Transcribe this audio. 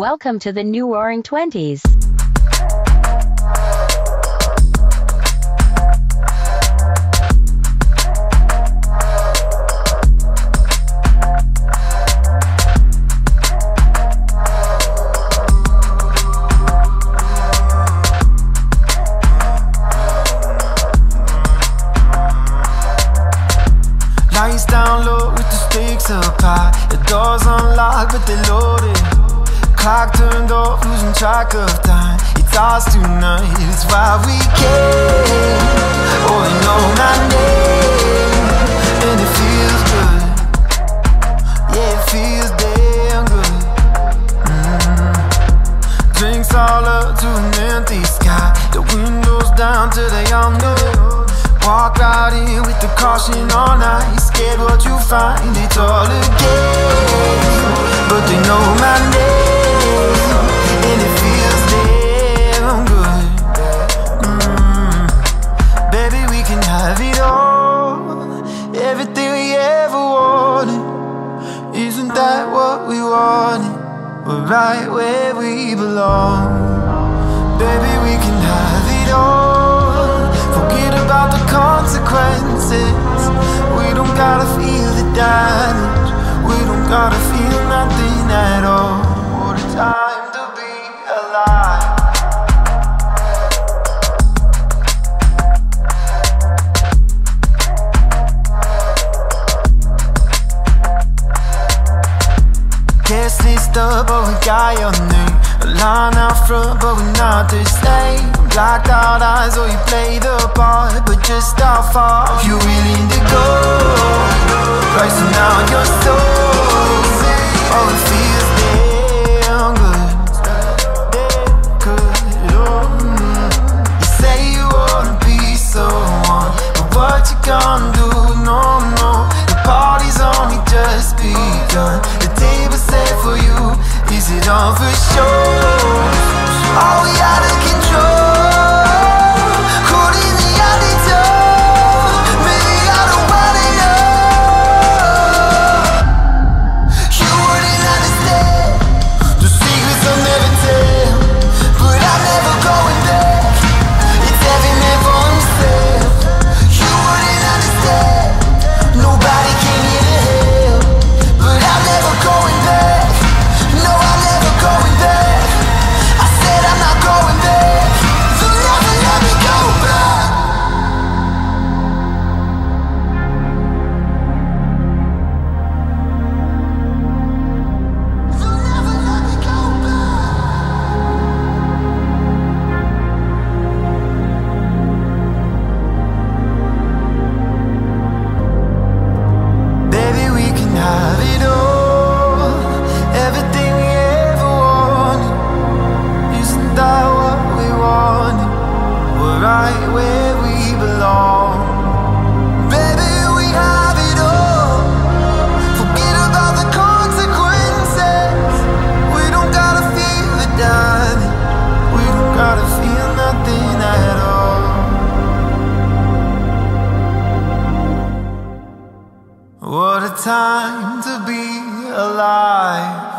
Welcome to the new Roaring Twenties. Lights down low with the stakes up high. The doors unlocked but they're loaded. Clock turned off, losing track of time. It's ours tonight, it's why we came. Oh, you know my name, and it feels good. Yeah, it feels damn good. Drinks all up to an empty sky. The windows down till they all know. Walk right in with the caution on ice. Scared what you find, it's all a game. But they know my name, and it feels damn good. Baby, we can have it all. Everything we ever wanted. Isn't that what we wanted? We're right where we belong. Baby, we can have it all. Forget about the consequences. We don't gotta feel the damage. We don't gotta feel nothing at all. What a time to be alive. Guess list up, but we got your name. A line out front, but we're not the same. Blacked out eyes, or you play the part. But just how far you willing to go? Pricing out your soul. Oh, it feels damn good. You say you wanna be someone, but what you gonna do? No, no. The party's only just begun. The table's set for you. Is it on for sure? Are we out of control? What a time to be alive.